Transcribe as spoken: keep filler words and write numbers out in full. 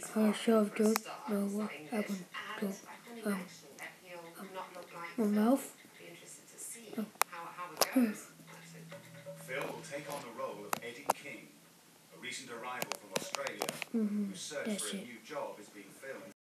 I sure don't know what happened to um, um, my mouth. Um, Phil will take on the role of Eddie King, a recent arrival from Australia, mm-hmm. whose search That's for a it. new job is being filmed